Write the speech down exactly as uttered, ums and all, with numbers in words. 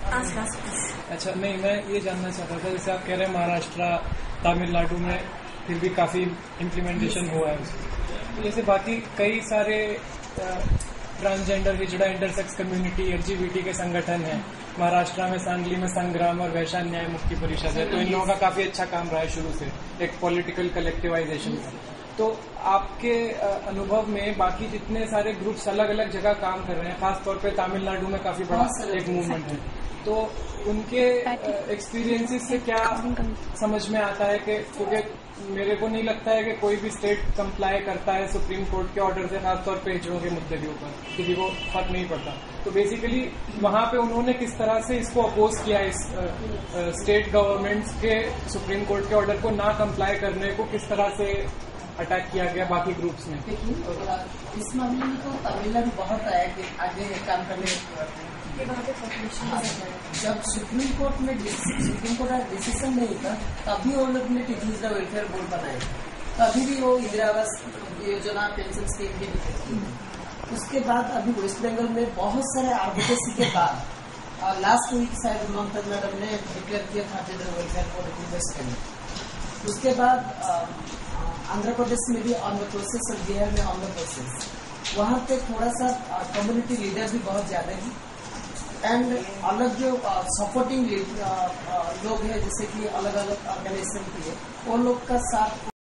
अच्छा, नहीं, मैं ये जानना चाहता था, जैसे आप कह रहे हैं महाराष्ट्र तमिलनाडु में फिर भी काफी इम्प्लीमेंटेशन हुआ है, तो जैसे बाकी कई सारे transgender, hijra, intersex community, LGBT के संगठन हैं महाराष्ट्र में। सांगली में संग्राम और वैश्य न्याय मुक्ति परिषद है, तो इन लोगों का काफी अच्छा काम रहा है शुरू से, एक पॉलिटिकल कलेक्टिवाइजेशन का। तो आपके अनुभव में बाकी जितने सारे ग्रुप्स अलग अलग जगह काम कर रहे हैं, खासतौर पे तमिलनाडु में काफी बड़ा एक मूवमेंट है, तो उनके एक्सपीरियंसेस से क्या समझ में आता है कि, क्योंकि मेरे को नहीं लगता है कि कोई भी स्टेट कंप्लाई करता है सुप्रीम कोर्ट के ऑर्डर से, खासतौर पे हिजड़ों के मुद्दे के ऊपर किसी को फर्क नहीं पड़ता। तो बेसिकली वहां पे उन्होंने किस तरह से इसको अपोज किया, इस स्टेट गवर्नमेंट्स के सुप्रीम कोर्ट के ऑर्डर को ना कंप्लाई करने को किस तरह से अटैक किया गया बाकी ग्रुप्स में? इस मामले में तो तमिलनाडु बहुत आगे काम करने जब सुप्रीम कोर्ट में सुप्रीम कोर्ट का डिसीजन नहीं था, तभी वो लोग ने टीचर्स का वेलफेयर बोर्ड बनाया, तभी भी वो इंदिरा आवास योजना, पेंशन स्कीम भी थी। उसके बाद अभी वेस्ट बंगाल में बहुत सारे एडवोकेसी के बाद लास्ट वीक शायद ममता मैडम ने डिक्लेयर किया था वेलफेयर बोर्ड इन्वेस्ट करने। उसके बाद आंध्र प्रदेश में भी ऑन द प्रोसेस और बिहार में ऑन द प्रोसेस। वहाँ पे थोड़ा सा कम्युनिटी लीडर भी बहुत ज्यादा है, एंड अलग जो सपोर्टिंग लोग हैं, जैसे कि अलग अलग ऑर्गेनाइजेशन के, वो लोग का साथ